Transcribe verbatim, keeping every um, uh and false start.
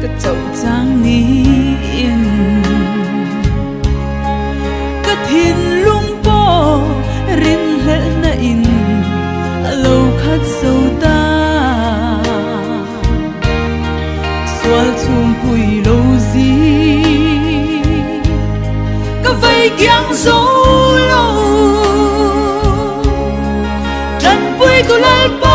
cái chậu trang nín cái thiên lung po rin hel na in lâu khát sâu ta xoal chung bụi lâu gì cái vây giang dấu lâu trần bụi tu lai